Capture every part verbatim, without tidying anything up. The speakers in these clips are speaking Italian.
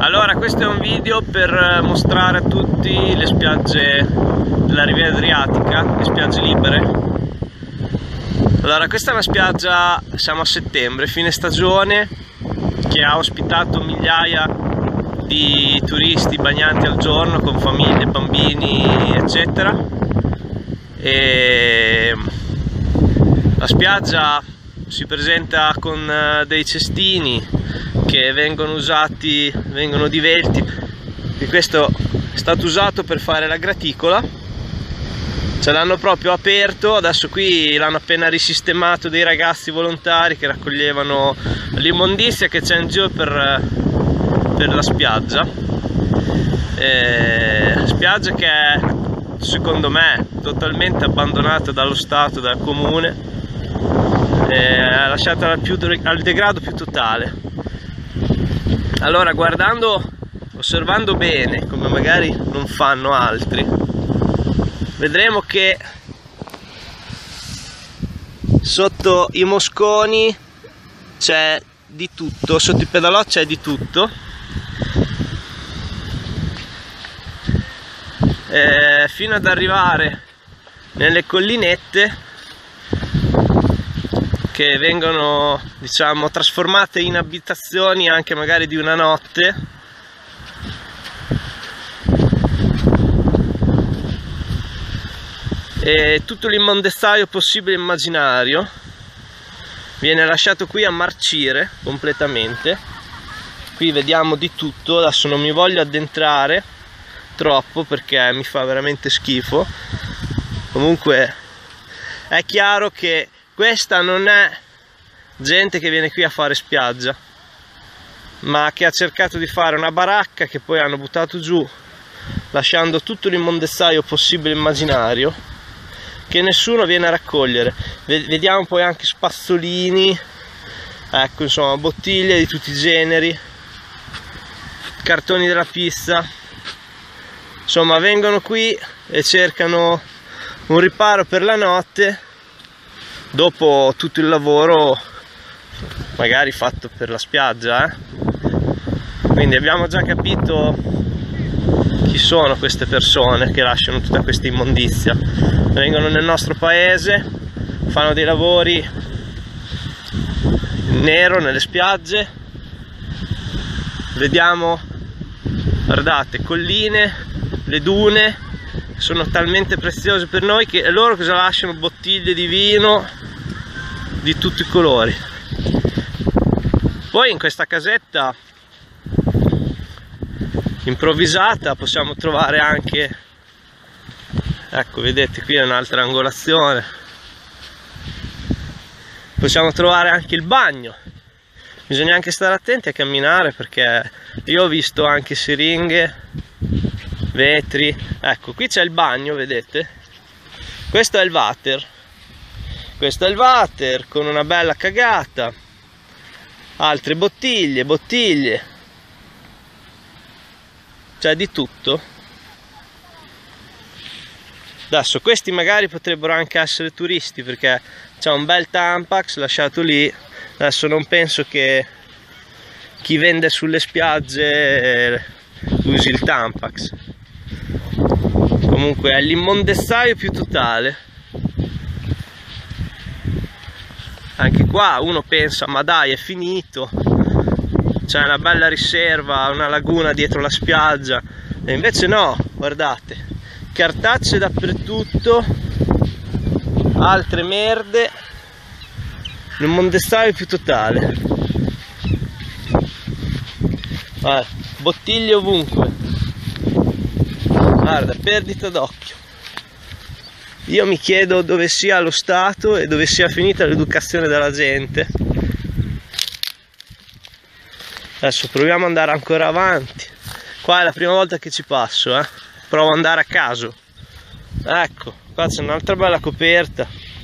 Allora, questo è un video per mostrare a tutti le spiagge della Riviera Adriatica, le spiagge libere. Allora, questa è una spiaggia, siamo a settembre, fine stagione, che ha ospitato migliaia di turisti bagnanti al giorno con famiglie, bambini, eccetera. E la spiaggia si presenta con dei cestini che vengono usati, vengono divelti, e questo è stato usato per fare la graticola. Ce l'hanno proprio aperto, adesso qui l'hanno appena risistemato dei ragazzi volontari che raccoglievano l'immondizia che c'è in giro per, per la spiaggia. E, spiaggia che è, secondo me, totalmente abbandonata dallo Stato, dal comune, e lasciata al, più, al degrado più totale. Allora, guardando, osservando bene, come magari non fanno altri, vedremo che sotto i mosconi c'è di tutto, sotto i pedalò c'è di tutto. Eh, fino ad arrivare nelle collinette che vengono, diciamo, trasformate in abitazioni anche magari di una notte. E tutto l'immondezzaio possibile e immaginario viene lasciato qui a marcire completamente. Qui vediamo di tutto, adesso non mi voglio addentrare troppo perché mi fa veramente schifo. Comunque è chiaro che questa non è gente che viene qui a fare spiaggia, ma che ha cercato di fare una baracca che poi hanno buttato giù, lasciando tutto l'immondezzaio possibile e immaginario, che nessuno viene a raccogliere. Vediamo poi anche spazzolini, ecco, insomma, bottiglie di tutti i generi, cartoni della pizza. Insomma, vengono qui e cercano un riparo per la notte dopo tutto il lavoro magari fatto per la spiaggia, eh? Quindi abbiamo già capito chi sono queste persone che lasciano tutta questa immondizia. Vengono nel nostro paese, fanno dei lavori in nero nelle spiagge. Vediamo, guardate, colline, le dune sono talmente preziose per noi che loro cosa lasciano? Bottiglie di vino di tutti i colori. Poi in questa casetta improvvisata possiamo trovare anche, ecco, vedete, qui è un'altra angolazione, possiamo trovare anche il bagno. Bisogna anche stare attenti a camminare perché io ho visto anche siringhe, vetri. Ecco, qui c'è il bagno, vedete? Questo è il water. Questo è il water con una bella cagata. Altre bottiglie, bottiglie. C'è di tutto. Adesso questi magari potrebbero anche essere turisti perché c'è un bel Tampax lasciato lì. Adesso non penso che chi vende sulle spiagge usi il Tampax. Comunque è l'immondezzaio più totale. Anche qua uno pensa, ma dai, è finito, c'è una bella riserva, una laguna dietro la spiaggia, e invece no, guardate, cartacce dappertutto, altre merde, l'immondezzaio più totale. Guarda, bottiglie ovunque. Guarda, perdita d'occhio. Io mi chiedo dove sia lo Stato e dove sia finita l'educazione della gente. Adesso proviamo ad andare ancora avanti. Qua è la prima volta che ci passo, eh. Provo ad andare a caso. Ecco, qua c'è un'altra bella coperta.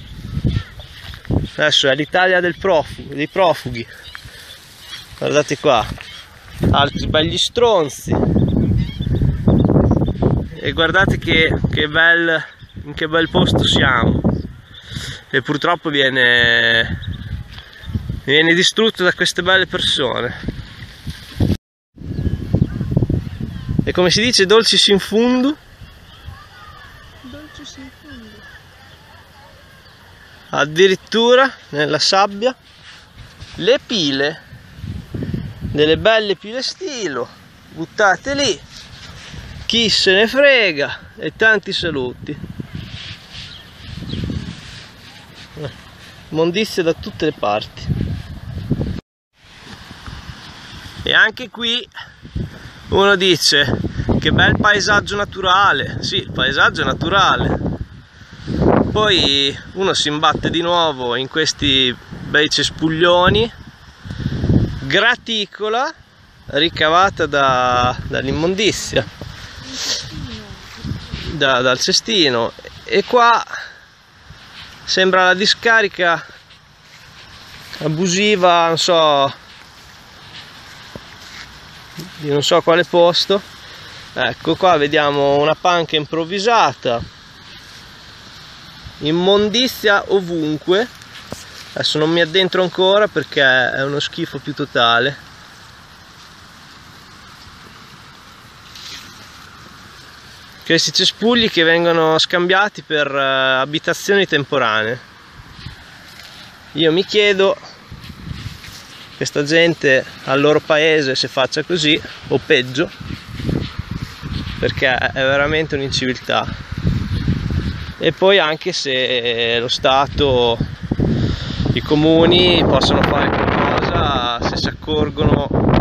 Adesso è l'Italia del profugo, dei profughi. Guardate qua, altri belli stronzi. E guardate che, che bel, in che bel posto siamo. E purtroppo viene, viene distrutto da queste belle persone. E come si dice, dolcis in fundo? Dolcis in fundo. Addirittura nella sabbia le pile, delle belle pile stilo, buttate lì, chi se ne frega, e tanti saluti. Immondizia da tutte le parti. E anche qui uno dice che bel paesaggio naturale. Sì, paesaggio naturale. Poi uno si imbatte di nuovo in questi bei cespuglioni, graticola ricavata da, dall'immondizia, da, dal cestino, e qua sembra la discarica abusiva, non so, di non so quale posto. Ecco qua vediamo una panca improvvisata, immondizia ovunque. Adesso non mi addentro ancora perché è uno schifo più totale. Questi cespugli che vengono scambiati per uh, abitazioni temporanee. Io mi chiedo, questa gente al loro paese se faccia così o peggio, perché è veramente un'inciviltà. E poi anche se lo Stato, i comuni possono fare qualcosa se si accorgono